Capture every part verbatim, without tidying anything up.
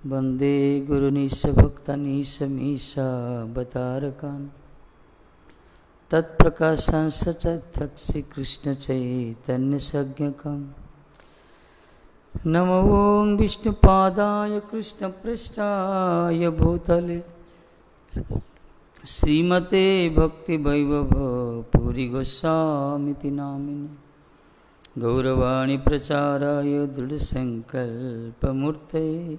वंदे गुरुनीश भक्तानीश मीशावतारकान् तत्प्रकाशान् सचक्षु श्रीकृष्ण चैतन्य संज्ञकम् नमो ओं विष्णुपादाय कृष्णपृष्ठाय भूतले श्रीमते भक्तिवैभव पुरी गोस्वामिति नामिने गौरवाणी प्रचाराय दृढ़संकल्पमूर्तये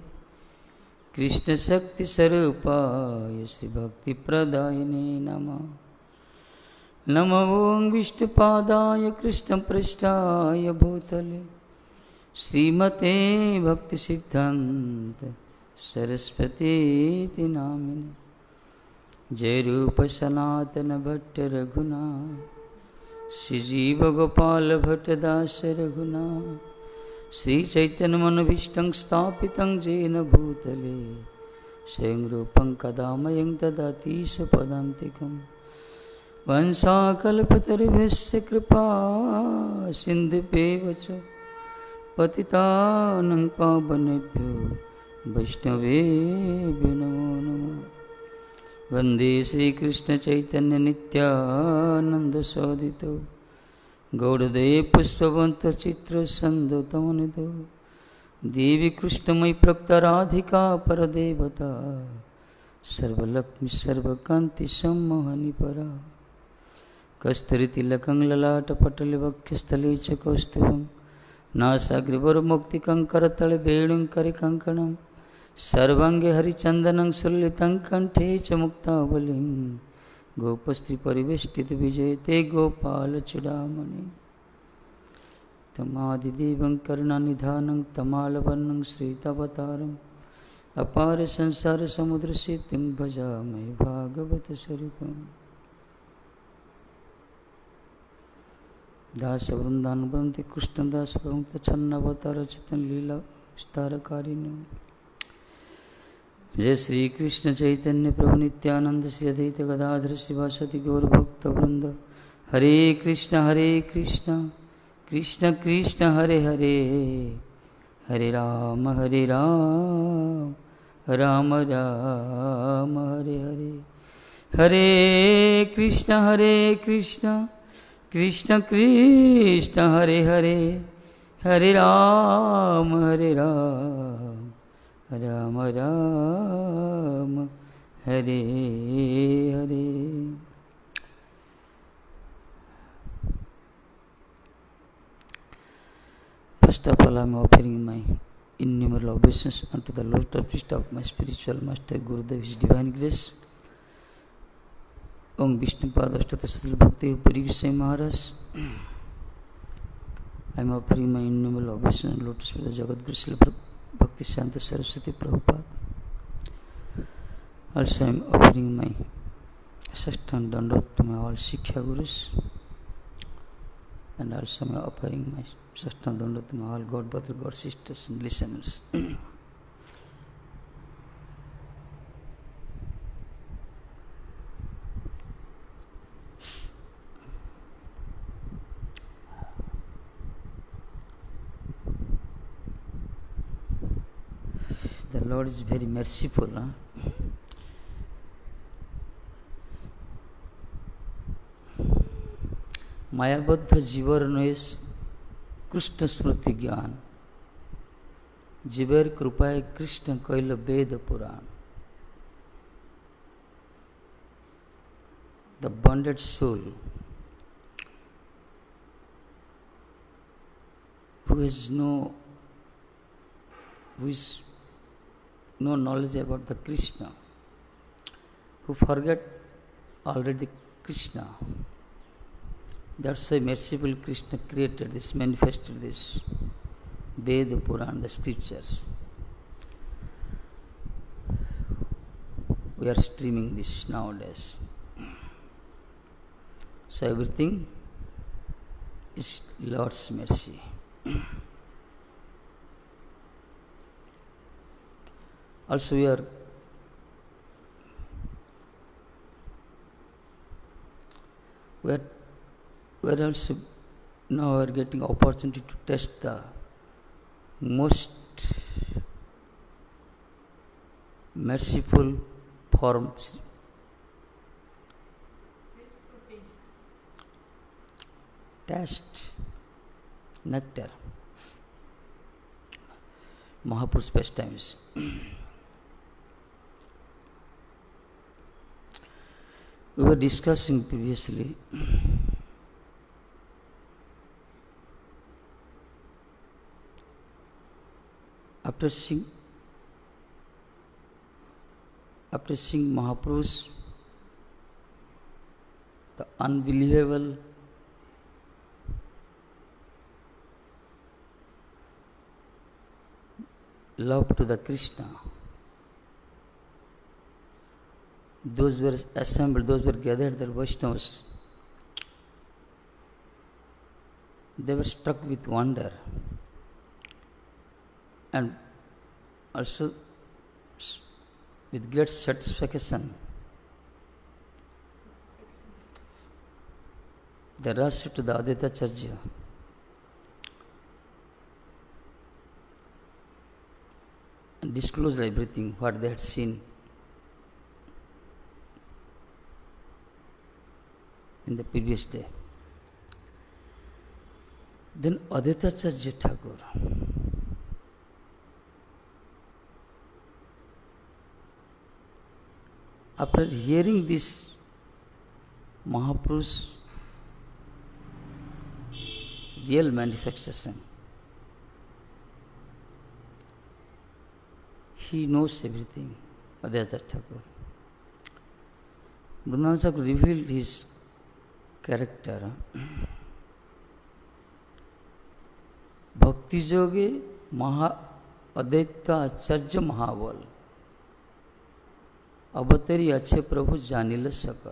कृष्णशक्तिस्वरूपाय श्रीभक्तिप्रदायिने नमः। नमो ओं विष्णुपादाय कृष्णपृष्ठाय भूतले श्रीमते भक्तिसिद्धान्त सरस्वतीति नामिने जय रूप सनातन भट्ट रघुनाथ श्रीजीव गोपाल भट्ट दास रघुनाथ श्री चैतन्य मनोभीष्टं स्थापितं येन भूतले स्वयं रूपं कदा मह्यं ददाति स्वपदान्तिकं वंशाकल्पतरुभ्यश्च कृपा सिन्धुभ्येव च पतितानं पावनेभ्यो वैष्णवेभ्यो नमो नमः। वंदे श्रीकृष्ण चैतन्य नित्यानंद सहोदितो गौड़देव पुष्पवंत चित्र संदतमनिधो देवी कृष्णमयी प्रक्तराधिका परदेवता सर्वलक्ष्मी सर्वकांति सम्मोहनी परा कस्तूरितिलकं ललाटपटले वक्षस्थले च कौस्तुभं नासाग्रवरमुक्तिकं करतले वेणुं सर्वांगे हरिचंदनं सुललितं कंठे च मुक्तावलिं गोपस्त्री परिवेष्टित विजयते गोपाल चूड़ामणि तमादिदेवं करुणानिधानं तमालवर्णं श्वेतावतारम् अपार संसार समुद्र सेतुं भजामहे भागवत स्वरूपम्। दास वृंदावन वंदे कृष्णदास प्रमुख छन्नावतार चितन लीला विस्तारकारिणी जय श्री कृष्ण चैतन्य प्रभु नित्यानंद श्री अद्वैत गदाधर शिवासति गौर भक्त वृंद Hare Krishna Hare Krishna Krishna Krishna Hare Hare Hare Rama Hare Rama Rama Rama Hare Hare Hare Krishna Hare Krishna Krishna Krishna Hare Hare Hare Rama Hare Rama Rama Rama Hare Hare. First of all, I am offering my innumerable obeisance unto the lotus feet of my spiritual master Gurudev, His Divine Grace, Om Vishnupada Ashtatastil Bhakti Puri Visay Maharaj. I am offering my innumerable obeisance unto the lotus feet of Jagadguru Srila Bhakti Siddhanta Saraswati Prabhupada. Also I am offering my Sashtang Dandot to my all Siksha Gurus, and also I am offering my Sashtang Dandot to my all God brother, God sisters and listeners. The Lord is very merciful. Huh? मायाबद्ध जीवर नोएस कृष्ण स्मृति ज्ञान जीवर कृपाए कृष्ण कैल Veda Purana the bonded soul who has no who is no knowledge about the Krishna, who forget already Krishna. That's why merciful Krishna created this, manifested this Veda Puran, the scriptures. We are streaming this nowadays. So everything is Lord's mercy. Also we are we are we are also now we are getting opportunity to test the most merciful form. Taste, nectar, Mahaprabhu's pastimes. We were discussing previously after seeing after seeing Mahaprabhu's the unbelievable love to the Krishna. Those were assembled, those were gathered, the Vaishnavas. They were struck with wonder and also with great satisfaction. They rushed to the Advaitacharya and disclosed everything what they had seen in the previous day. Then Advaitacharya Thakur after hearing this Mahaprabhu's real manifestation, he knows everything. Advaita Thakur. Vrindavan Thakur revealed his character. Bhakti Yoge Maha Advaita Acharya Mahabal. Avatari Ache Prabhu Janila Sakal.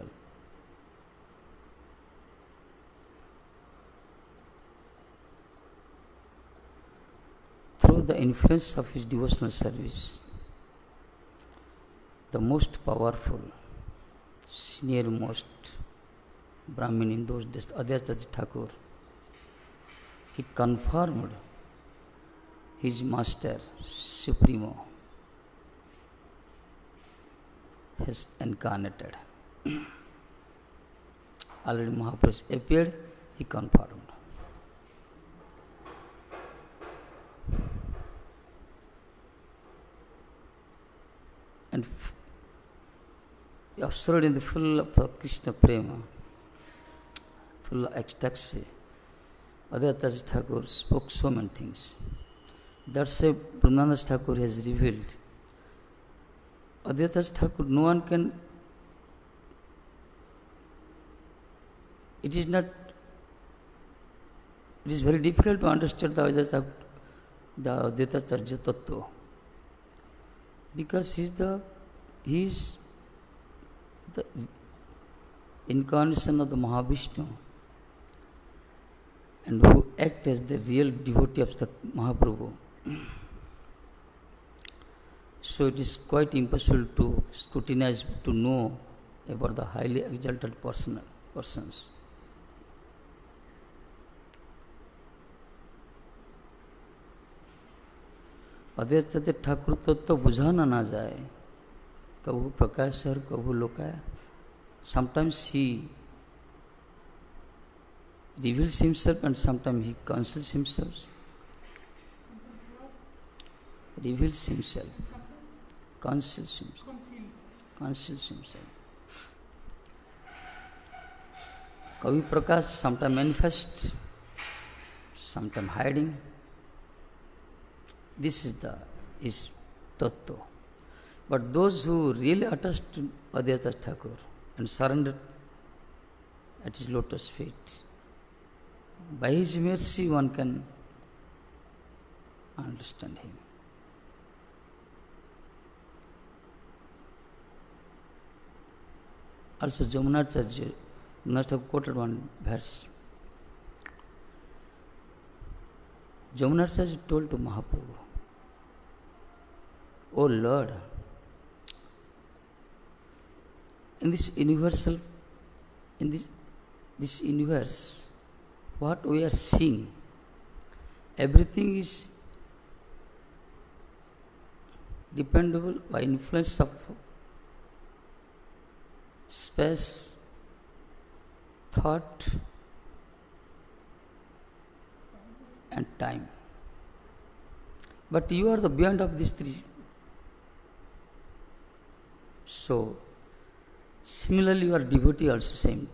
Through the influence of his devotional service, the most powerful, senior most Brahmin in those days, Advaita Thakur, he confirmed his master, Supremo, has incarnated. Already Mahaprabhu appeared, he confirmed. And f- absorbed in the full of the Krishna Prema, full of ecstasy, Advaita Thakur spoke so many things. That's why Vrindavan Thakur has revealed. Advaita Thakur, no one can, it is not, it is very difficult to understand the Advaita Thakur, the Advaita Charya Tattva. Because he is the, he is the incarnation of the Mahavishnu and who act as the real devotee of the Mahaprabhu. So it is quite impossible to scrutinize, to know about the highly exalted person, persons. Advaita Thakur Tattva bujhana na jaye. Kabhu Prakash or Kabhu Lokaya. Sometimes he reveals himself and sometimes he conceals himself. Reveals himself. Conceals himself. Conceals himself. Kavi Prakash sometimes manifest, sometimes hiding. This is the is tattva. But those who really attached to Advaita Thakur and surrendered at his lotus feet, by his mercy one can understand him. Also Jamunacharya must have quoted one verse. Jamunacharya told to Mahaprabhu, "O Lord, in this universal, in this, this universe, what we are seeing, everything is dependable by influence of space, thought, and time. But you are the beyond of these three. So, similarly, you are devotee also same.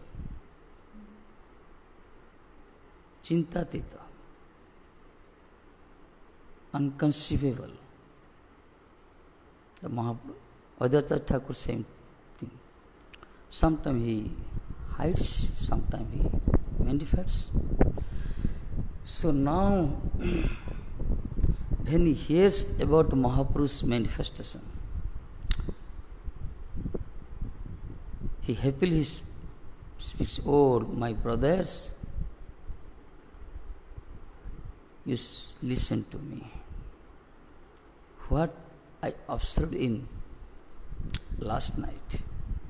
Chintatita, unconceivable. The Mahaprabhu, Advaita Thakur, same thing. Sometimes he hides, sometimes he manifests. So now, when he hears about Mahaprabhu's manifestation, he happily speaks, "Oh, my brothers, you listen to me. What I observed in last night.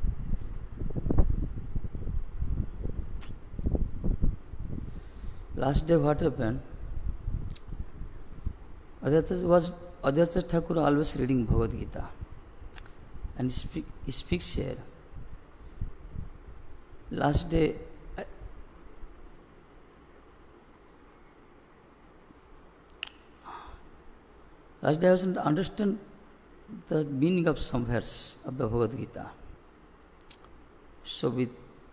Last day what happened? Advaita was Advaita Thakur always reading Bhagavad Gita, and he, speak, he speaks here. Last day, I, last day I wasn't understand the meaning of some verse of the Bhagavad Gita. So with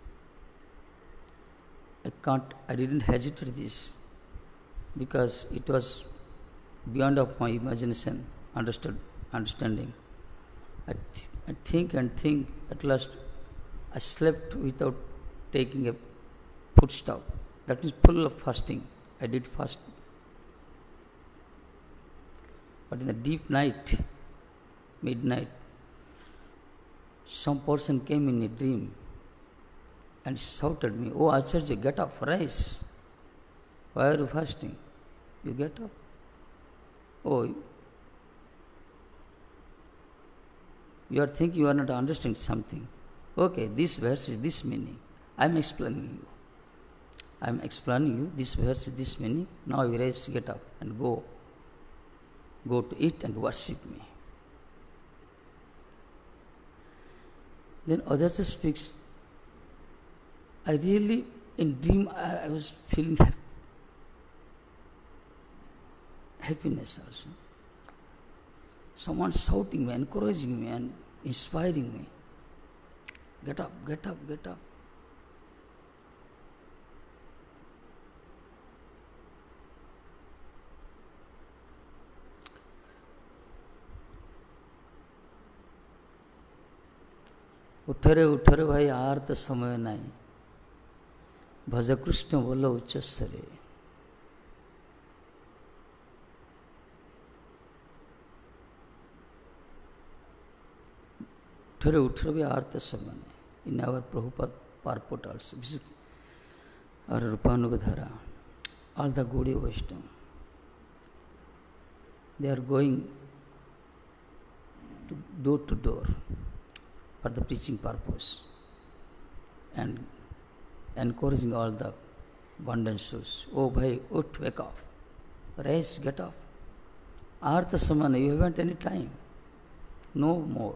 I can't, I didn't hesitate this because it was beyond of my imagination, understood, understanding. I, th- I think and think at last I slept without taking a foot stop. That means full of fasting. I did fast. But in the deep night, midnight, some person came in a dream and shouted me, "Oh Acharya, get up, rise. Why are you fasting? You get up. Oh, you are thinking you are not understanding something. Okay, this verse is this meaning. I am explaining you. I am explaining you, this verse is this meaning. Now you rise, get up and go. Go to it and worship me." Then Advaita speaks, I really, in dream, I, I was feeling happy, happiness also. Someone shouting me, encouraging me and inspiring me. Get up, get up, get up. उठरे उठरे भाई आर तो समय नहीं भज कृष्ण बोलो उच्चस्वरे उठरे उठरे भी आर तो समय नहीं in our Prabhupada purport also our Rupanugadhara all the Gaudiya Vaishnava they are going to door to door for the preaching purpose and encouraging all the abundant souls. Oh bhai, ut, wake up, rise, get up. Artha samana, you haven't any time, no more.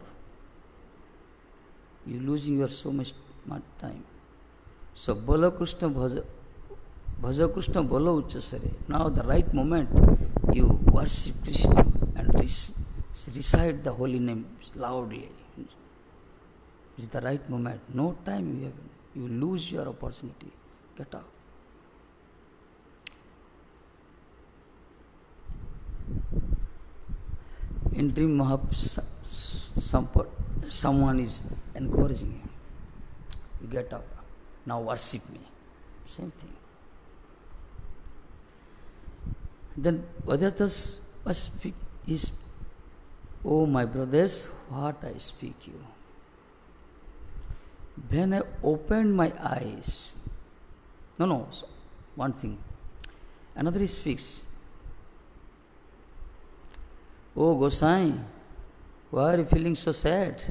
You losing your so much time. So Bolo Krishna Bhaja, Bhaja Krishna Bolo Uchasare. Now the right moment you worship Krishna and recite the holy name loudly. It's the right moment. No time you have. You lose your opportunity. Get up. In dream, someone is encouraging him. You get up. Now worship me. Same thing. Then Advaita was speak is, "Oh my brothers, what I speak you. When I opened my eyes," no, no, one thing. Another he speaks, "Oh Gosai, why are you feeling so sad?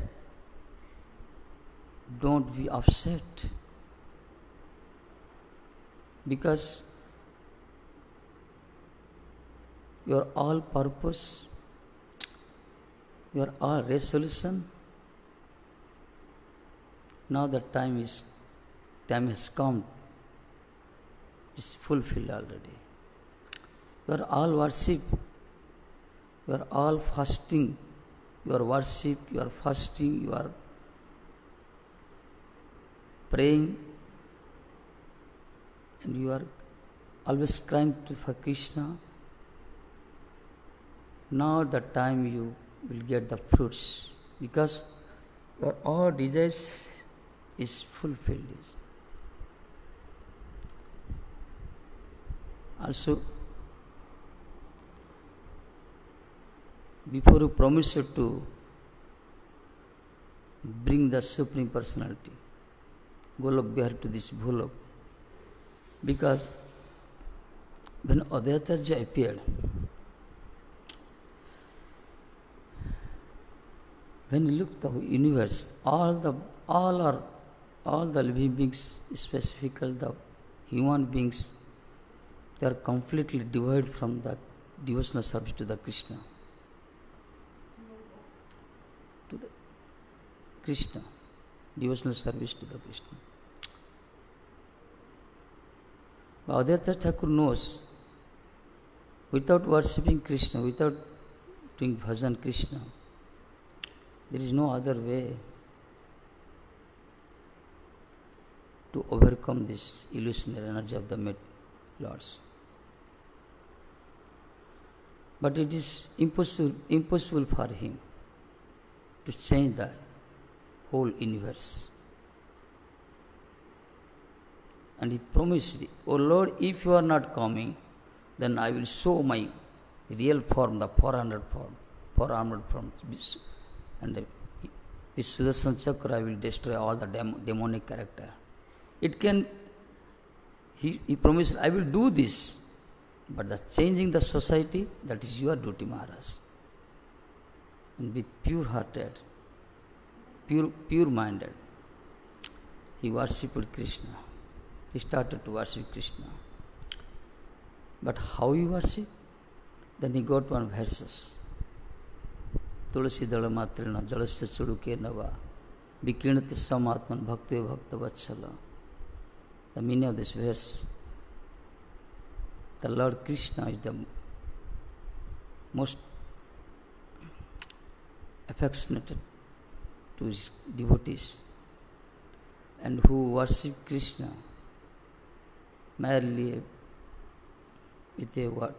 Don't be upset. Because your all purpose your all resolution. Now the time is time has come. Is fulfilled already. You are all worship. You are all fasting. You are worship. You are fasting. You are praying, and you are always crying to for Krishna. Now the time you will get the fruits, because your all desires is fulfilled. Also, before you promise to bring the Supreme Personality, Golok Bihar, to this Bhulok, because when Advaita appeared, when you look at the universe, all the all are all the living beings, specifically the human beings, they are completely devoid from the devotional service to the Krishna. To the Krishna. Devotional service to the Krishna. But Advaita Thakur knows, without worshipping Krishna, without doing bhajan Krishna, there is no other way to overcome this illusionary energy of the mid lords. But it is impossible, impossible for him to change the whole universe. And he promised, "O Lord, if you are not coming, then I will show my real form, the four hundred form, four armored form. And with Sudarshan Chakra, I will destroy all the dem- demonic character." It can, he, he promised, "I will do this, but the changing the society, that is your duty, Maharaj." And with pure hearted, pure pure minded, he worshipped Krishna. He started to worship Krishna. But how he worship? Then he got one verses. Tulasi dala matrina jalasya chuduke nava vikrinati samatman bhakti bhakta vatsala. The meaning of this verse, the Lord Krishna is the most affectionate to his devotees, and who worship Krishna merely with a what?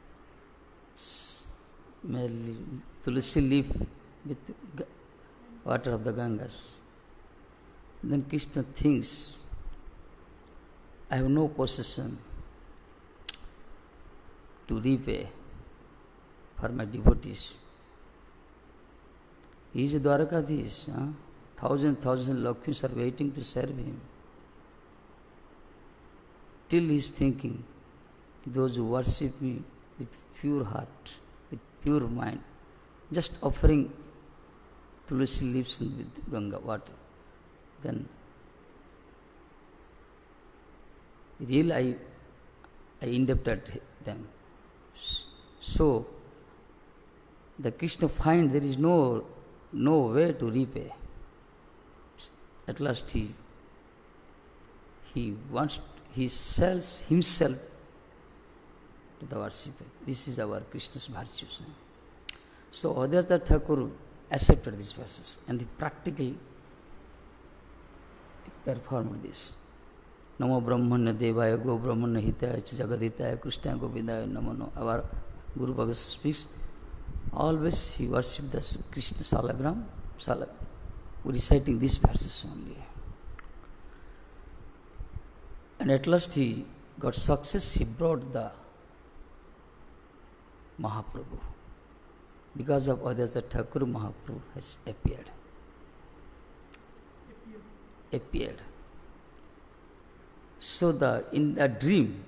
Merely tulsi leaf with water of the Gangas. Then Krishna thinks, "I have no possession to repay for my devotees." He is a Dwarakadhish. Huh? Thousand, thousand Lakshmis are waiting to serve him. Till he is thinking, those who worship me with pure heart, with pure mind, just offering tulsi leaves with Ganga water, then really I, I indebted them. So, the Krishna find there is no, no way to repay. At last he, he wants, he sells himself to the worshipper. This is our Krishna's virtues. So Advaita Thakur accepted these verses and he practically performed this. Namo Brahmanya Devaya Go Brahmanya Hitaya Jagaditaya Krishna Govindaya Namo No. Our Guru Bhagavad speaks, always he worshipped the Krishna Salagram, Salag, reciting these verses only. And at last he got success, he brought the Mahaprabhu. Because of Advaita Thakur, Mahaprabhu has appeared. Appeared. So the in the dream,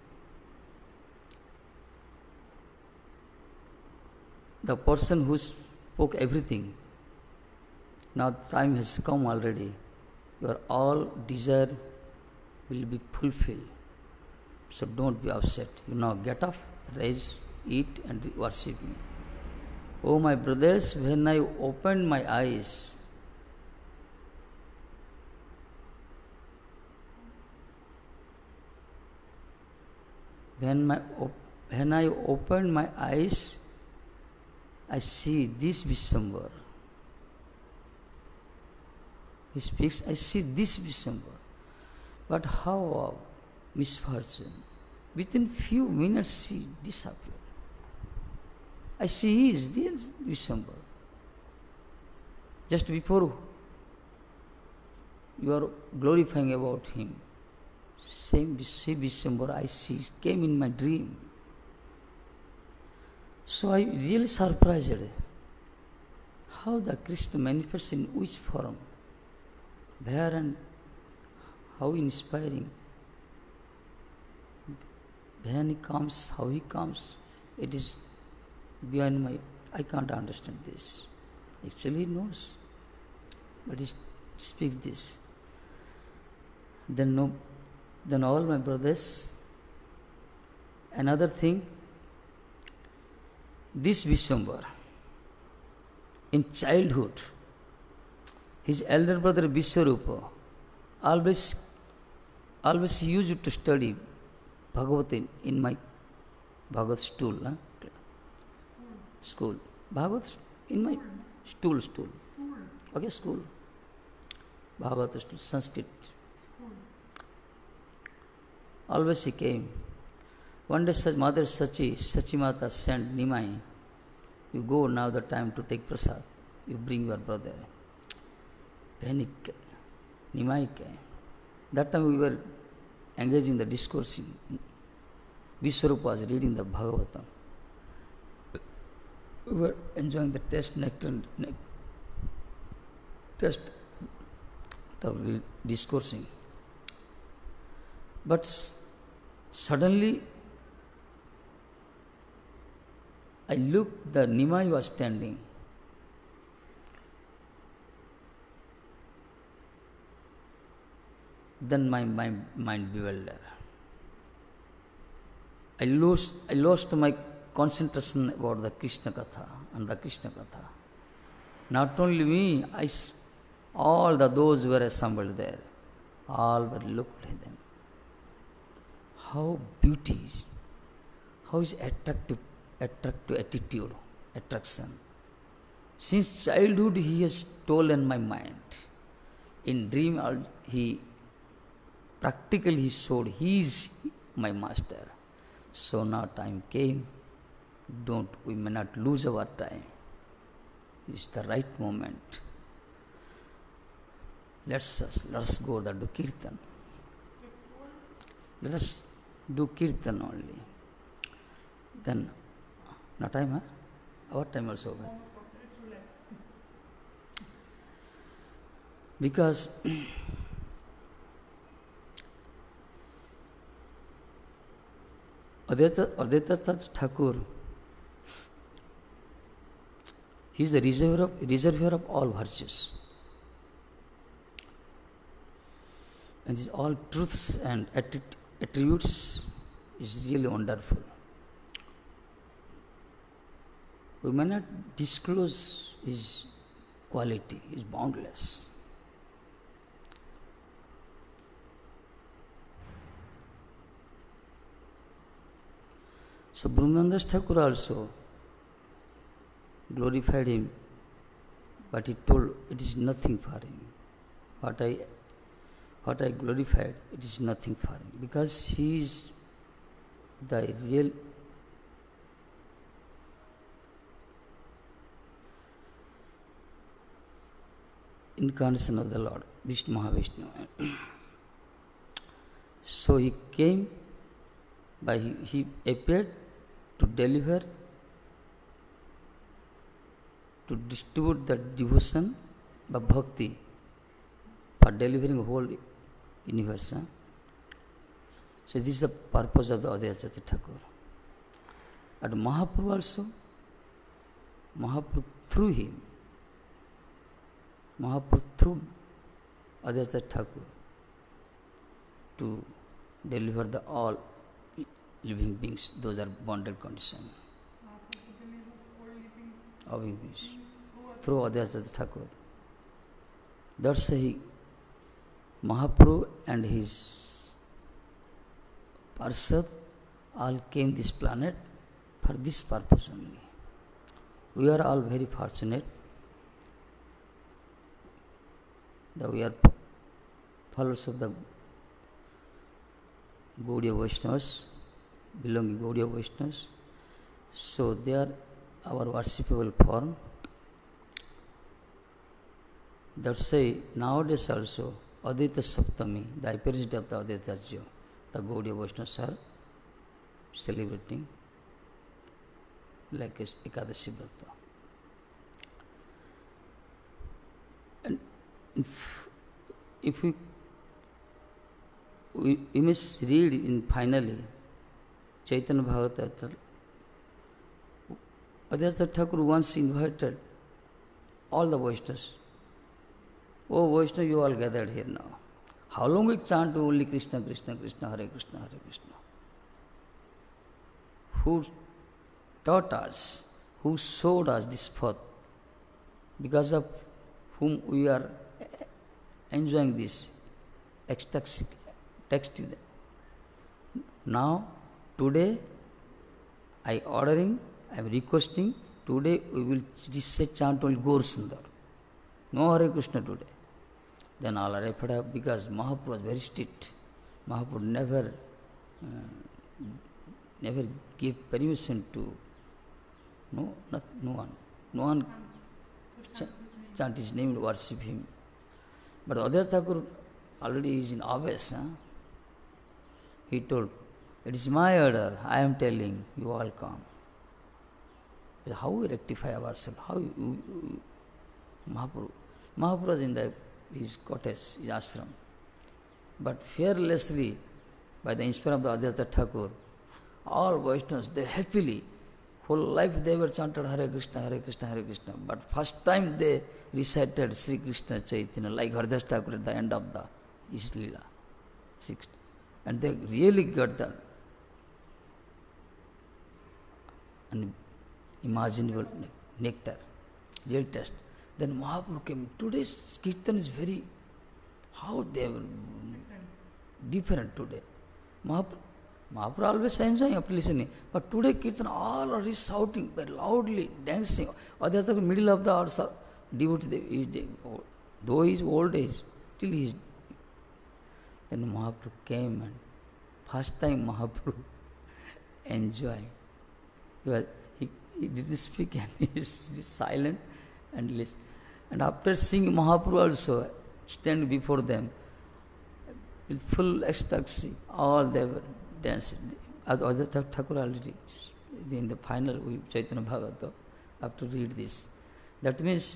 the person who spoke everything, now time has come already. Your all desire will be fulfilled. So don't be upset. You now get up, rise, eat and worship me. Oh, my brothers, when I opened my eyes, when, my, when I opened my eyes, I see this Vishwambar. He speaks, I see this Vishwambar. But how misfortune? Within few minutes he disappeared. I see he is the Vishwambar. Just before you are glorifying about him, same Vishwambar I see came in my dream. So I really surprised how the Krishna manifests in which form, where and how inspiring. When he comes, how he comes, it is beyond my, I can't understand this. Actually he knows, but he speaks this. Then no, then all my brothers, another thing, this Vishwambar, in childhood, his elder brother Vishwarupa always, always used to study Bhagavad in, in my Bhagavad stool, huh? School. Bhagavad in my stool, stool. Okay, school. Bhagavad stool, Sanskrit. Always he came. One day Mother Sachi, Sachi Mata sent Nimai, you go now the time to take prasad, you bring your brother. When he came, Nimai came. That time we were engaged in the discoursing. Vishwarupa was reading the Bhagavatam. We were enjoying the taste, nectar, ne- taste of discoursing. But s- suddenly, I looked, the Nimai was standing. Then my, my mind bewildered. I lost, I lost my concentration about the Krishna Katha and the Krishna Katha. Not only me, I, all the those who were assembled there, all were looked at them. How beauty, how is attractive, attractive attitude, attraction. Since childhood he has stolen my mind. In dream he practically he showed he is my master. So now time came. Don't, we may not lose our time. It's the right moment. Let's us, let us go there, do kirtan. Let us do kirtan only. Then, no time, huh? Our time also over. Because Advaita Thakur, he is the reservoir of, reservoir of all virtues. And these all truths and attributes is really wonderful. We may not disclose his quality, is boundless. So Brahmandas Thakur also glorified him, but he told it is nothing for him. What I, what I glorified, it is nothing for him, because he is the real incarnation of the Lord, Vishnu Mahavishnu. So he came, by he, he appeared to deliver, to distribute the devotion by bhakti, for delivering whole universe. Huh? So this is the purpose of the Advaita Thakur. And Mahaprabhu also, Mahaprabhu through him, Mahaprabhu through Advaita Thakur, to deliver the all living beings, those are bonded condition. Abhimesh, through Adhyasa Thakur. That's why Mahaprabhu and his Parshad all came this planet for this purpose only. We are all very fortunate that we are followers of the Gaudiya Vaishnavas, belonging Gaudiya Vaishnavas. So they are our worshipable form. That's why nowadays also Advaita Saptami, the appearance of the Advaita Jyo, the Gaudiya Vaishnavas are celebrating like Ekadashi Vrata. And if, if we, we, we must read in finally Chaitanya Bhagavata, Adhyasa Thakur once invited all the Vaishnavas. Oh Vaishnava, you all gathered here now. How long we chant only Krishna, Krishna, Krishna, Hare Krishna, Hare Krishna? Who taught us, who showed us this path, because of whom we are enjoying this ecstasy. Now, today, I ordering, I am requesting, today we will recite chant only Gaur Sundar. No Hare Krishna today. Then all are afraid of, because Mahaprabhu was very strict. Mahaprabhu never, uh, never gave permission to, no, not, no one. No one ch- chant his name, worship him. But Adhyasa Thakur already is in Aves. Huh? He told, it is my order, I am telling, you all come. But how we rectify ourselves? How we, we, we, Mahaprabhu? Mahaprabhu was in the, his cottage, his ashram. But fearlessly, by the inspiration of the Adhyasa Thakur, all Vaishnavas, they happily, whole life they were chanted Hare Krishna, Hare Krishna, Hare Krishna. But first time they recited Sri Krishna Chaitanya, like Haridasa Thakur at the end of the his Leela. And they really got the unimaginable nectar, real taste. Then Mahaprabhu came. Today's Kirtan is very, how they were different today. Mahaprabhu, Mahaprabhu always enjoying after listening. But today Kirtan, all are shouting very loudly, dancing. Adhyasa Thakur middle of the hour, devotee, though he is old age, still he is. Then Mahaprabhu came and first time Mahaprabhu enjoyed. He, was, he, he didn't speak and he is silent and listen. And after singing, Mahaprabhu also stand before them with full ecstasy. All they were dancing. Adhyasa Thakur already in the final Chaitanya Bhagavata, I have to read this. That means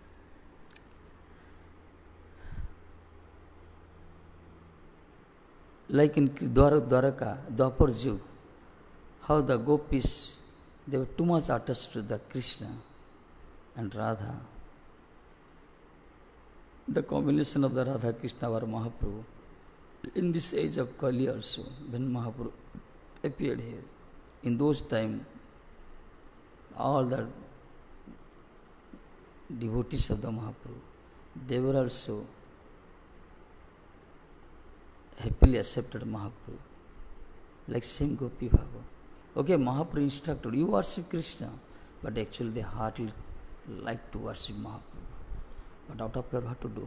like in Dwaraka, Dwapar Yug, how the gopis, they were too much attached to the Krishna and Radha. The combination of the Radha Krishna or Mahaprabhu, in this age of Kali also, when Mahaprabhu appeared here, in those times, all the devotees of the Mahaprabhu, they were also happily accepted Mahaprabhu, like same Gopi Bhava. Okay, Mahaprabhu instructed, you worship Krishna, but actually they hardly like to worship Mahaprabhu. But out of fear, what to do?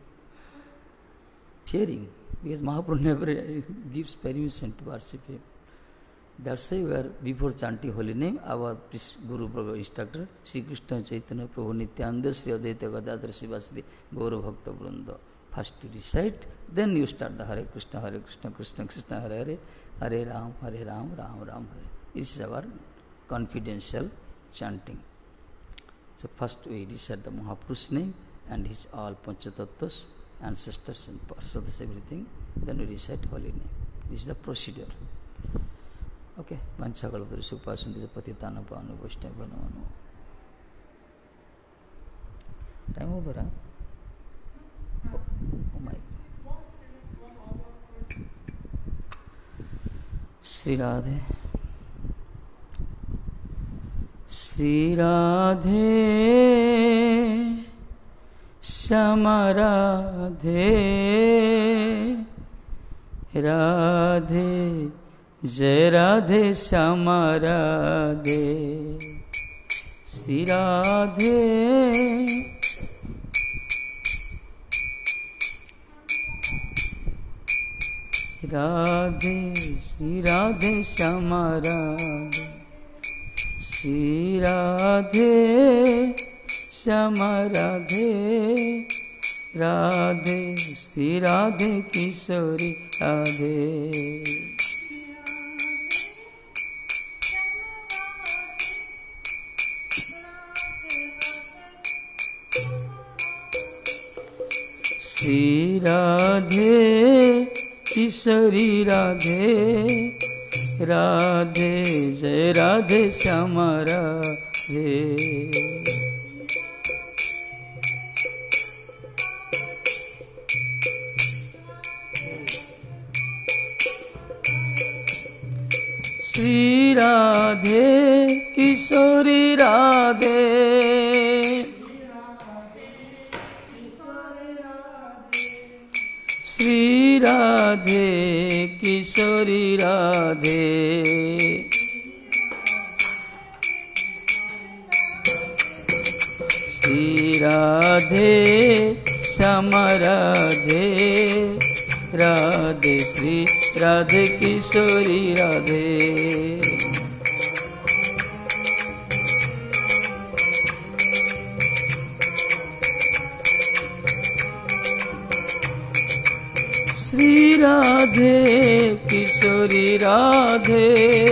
Fearing, because Mahaprabhu never gives permission to worship him. That's why we are, before chanting holy name, our Guru Bhagavad instructor, Sri Krishna Chaitanya Prabhu Nityananda Sri Advaita Gadadhara Srivasadi Gaura Bhakta Vrunda. First you recite, then you start the Hare Krishna, Hare Krishna, Krishna Krishna, Hare Hare, Hare Ram, Hare Ram, Ram Ram, Hare. This is our confidential chanting. So first we recite the Mahaprabhu's name and his all Panchatattva's, ancestors and Parsadas, everything. Then we recite holy name. This is the procedure. Okay. Vanchakalpadari Supasundisa Patitana Panu Vaishnava Namo. Time over, huh? Oh, oh my. Sri Radhe Shri Radhe Shyama Radhe Radhe जय राधे श्यामा राधे श्री राधे राधे श्री राधे श्यामा राधे श्री राधे श्यामा राधे राधे श्री राधे किशोरी राधे श्री राधे किशोरी राधे राधे जय राधे श्यामा राधे श्री राधे किशोरी राधे श्री राधे किशोरी राधे श्री राधे श्यामा राधे राधे श्री राधे किशोरी राधे श्री राधे किशोरी राधे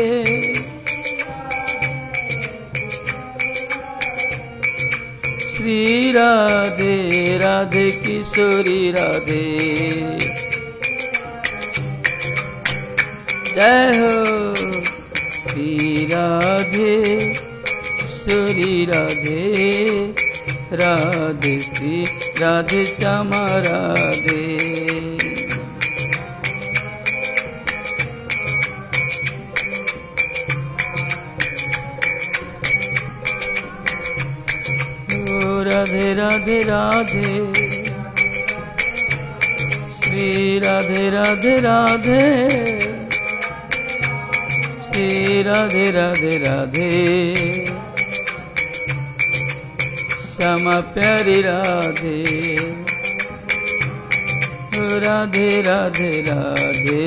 श्री राधे राधे किशोरी राधे जय हो श्री राधे किशोरी राधे राधे श्री राधे श्यामा राधे राधे राधे राधे श्री राधे राधे राधे श्री राधे राधे राधे श्यामा प्यारी राधे राधे राधे राधे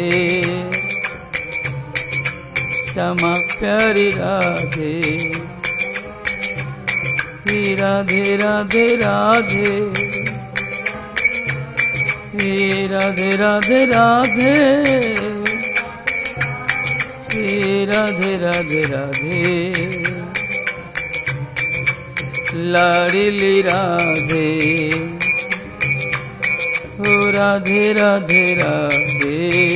श्यामा प्यारी राधे राधे राधे राधे राधे राधे राधे राधे राधे राधे लाडली राधे हो राधे राधे राधे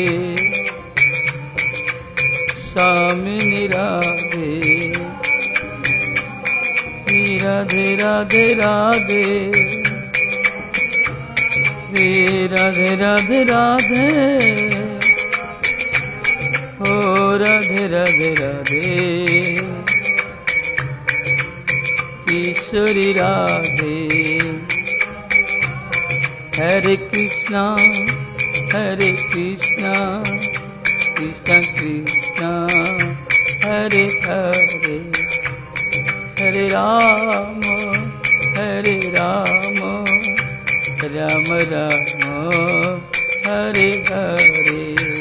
स्वामिनी राधे राधे राधे राधे श्री राधे राधे राधे ओ राधे राधे राधे किशोरी राधे हरे कृष्णा हरे कृष्णा कृष्णा कृष्णा हरे हरे हरे राम हरे राम राम राम हरे हरे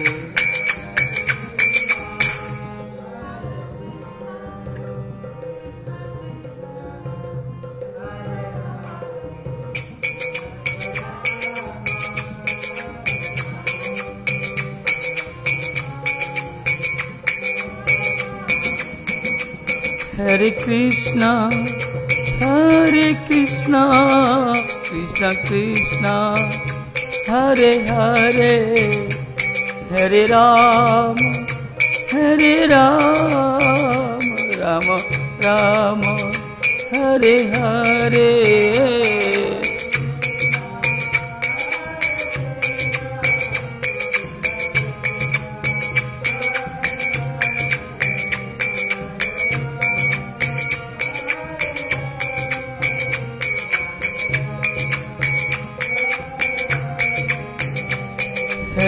हरे कृष्णा हरे कृष्णा कृष्णा कृष्णा हरे हरे हरे राम हरे राम राम राम हरे हरे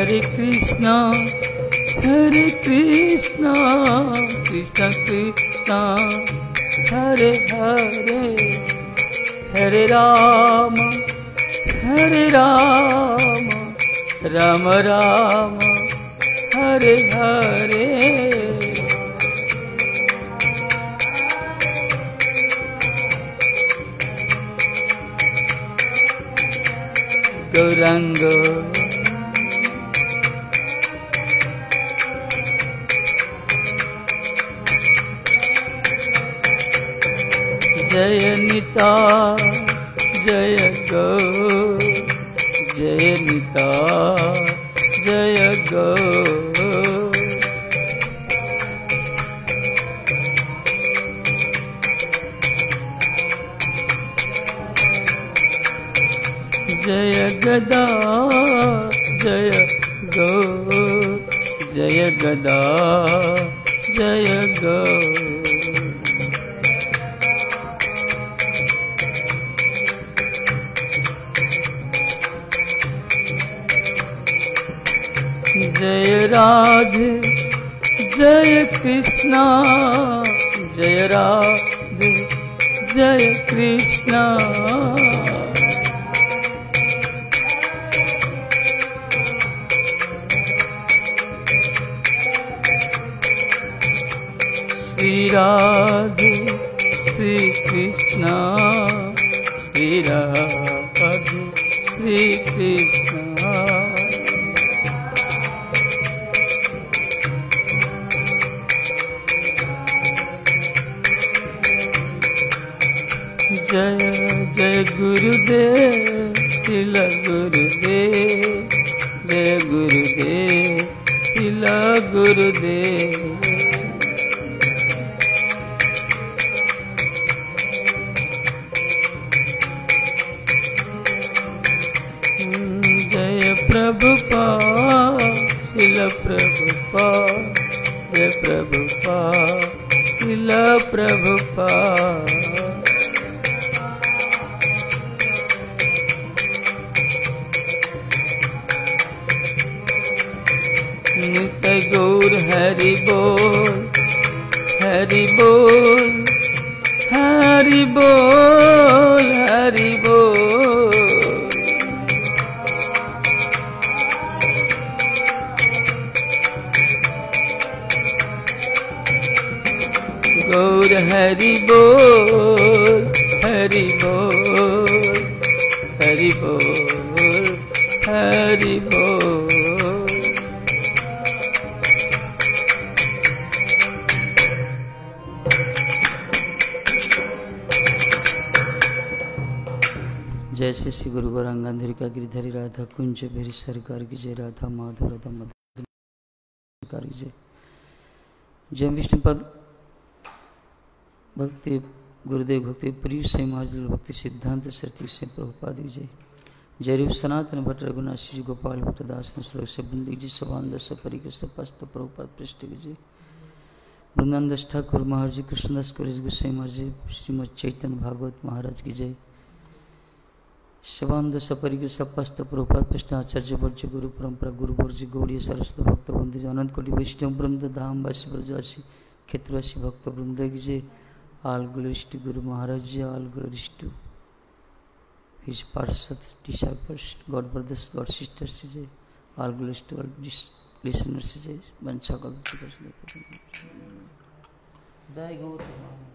Hare Krishna, Hare Krishna, Krishna Krishna, Hare Hare, Hare Rama, Hare Rama, Rama Rama, Hare Hare. Gauranga, Jaya Nita, Jaya Gaur, Jaya Nita, Jaya Gaur. Jaya Gada, Jaya Gaur, Jaya Gada, Jaya Gaur. Jaya Radhe, Jaya Krishna, Jaya Radhe, Jaya Krishna. Shri Radhe, Shri Krishna, Shri Radhe, Shri Krishna. Jai Jai Gurudev, Sila Gurudev, Jai Gurudev, Sila Gurudev. Jai Prabhupada, Sila Prabhupada, Jai Prabhupada, Sila Prabhupada. Nitai Gaur Hari Bol, Hari Bol, Hari Bol, Hari Bol. Gaur Hari Bol, Hari Bol, Hari Bol, Hari Bol. जैसे श्री गुरु गौरांगाधरी का गिरधरी राधा कुंज मेरी सरकार की जय, राधा माधव राधा मधुर सरकार की जय। जय विष्णुपद भक्ति गुरुदेव भक्ति प्रिय से महाजल भक्ति सिद्धांत सरती से प्रभुपाद की जय। जय रूप सनातन भट्ट रघुनाथ जी गोपाल भट्ट दास श्लोक से बंदी जी सबान सपरी के सपस्त प्रभुपाद पृष्ठ की जय। वृंदानदास ठाकुर महाराज जी कृष्णदास कौरेज गोसाई महाराज जी श्रीमद चैतन्य भागवत महाराज की जय। शबानंद सपरी के सपस्त प्रभुपाद पृष्ठ आचार्य वर्ज गुरु परंपरा गुरु वर्ज गौड़ी सरस्वती भक्त बंदी अनंत कोटि वैष्णव वृंद धाम वासी ब्रजवासी क्षेत्रवासी भक्त वृंद की जय। All glories to Guru Maharaj ji, all glories to his Parshad disciples, God brothers, God sisters, ji. All glories to all listeners, ji. Vancha Kalpa Jai Gaur.